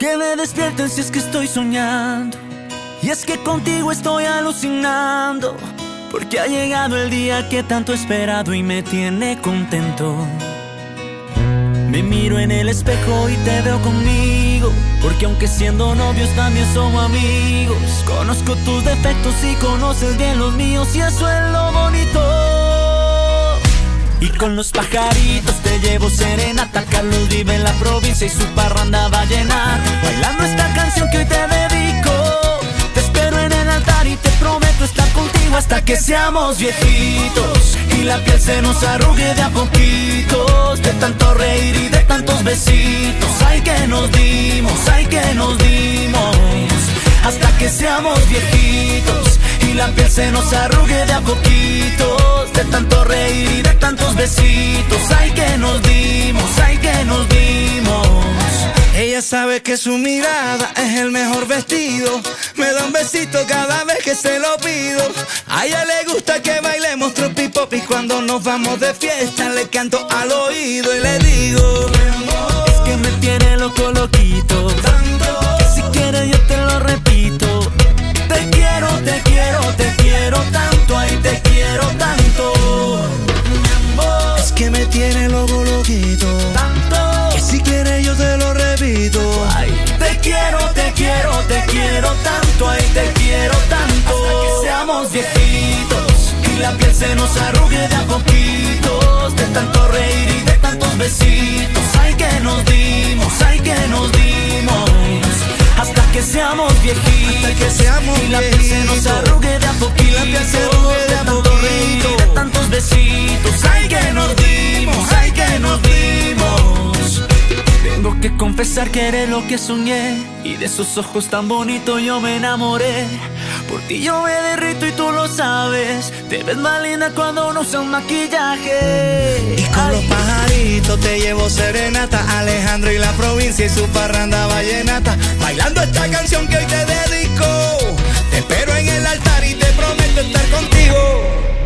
Que me despierten si es que estoy soñando. Y es que contigo estoy alucinando, porque ha llegado el día que tanto he esperado y me tiene contento. Me miro en el espejo y te veo conmigo, porque aunque siendo novios también somos amigos. Conozco tus defectos y conoces bien los míos, y eso es lo bonito. Y con los pajaritos te llevo serenata. Carlos vive en la provincia y su parranda va a llenar, bailando esta canción que hoy te dedico. Te espero en el altar y te prometo estar contigo hasta que seamos viejitos y la piel se nos arrugue de a poquitos, de tanto reír y de tantos besitos. Ay, que nos dimos, ay, que nos dimos, hasta que seamos viejitos y la piel se nos arrugue de a poquitos, de tanto reír y de tantos besitos. Ay, que nos dimos, ay, que nos dimos. Ella sabe que su mirada es el mejor vestido, me da un besito cada vez que se lo pido. A ella le gusta que bailemos tropipop y cuando nos vamos de fiesta le canto al oído y le digo: es que me tiene loco, loquito, tanto que si quieres yo te lo repito. Te quiero, te quiero, te quiero tanto, ay, te quiero tanto. Es que me tiene loco, loquito, tanto que si quieres yo te lo repito. Ay, te quiero, te quiero, te quiero tanto, ay, te quiero tanto. Hasta que seamos viejitos y la piel se nos arrugue de a poquitos, de tanto reír y de tantos besitos. Ay, que nos dimos, ay, que nos dimos, hasta que seamos viejitos, hasta que seamos y la piel se nos arrugue de a poquitos, la piel se arrugue de a tanto reír y de tantos besitos. Ay, que nos dimos, ay, que nos dimos. Tengo que confesar que eres lo que soñé, y de esos ojos tan bonitos yo me enamoré. Por ti yo me derrito y tú lo sabes, te ves más linda cuando no usas maquillaje. Y con los pajaritos te llevo serenata, Alejandro y la provincia y su parranda vallenata, bailando esta canción que hoy te dedico. Te espero en el altar y te prometo estar contigo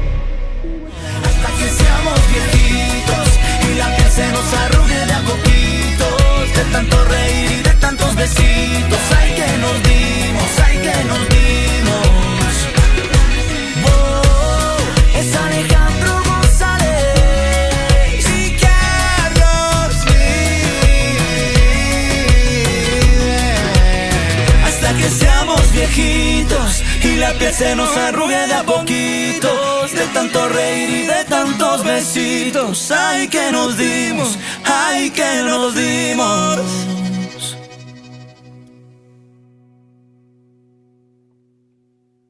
hasta que seamos viejitos y la piel se nos arrugue de a poquitos, de tanto reír y de tantos besitos. Ay, que nos dimos, ay, que nos dimos. Oh, es Alejandro González y Carlos vive. Hasta que seamos viejitos y la piel se nos arrugue de a poquitos, de tanto reír y de tantos besitos. Ay, que nos dimos, ay, que nos dimos.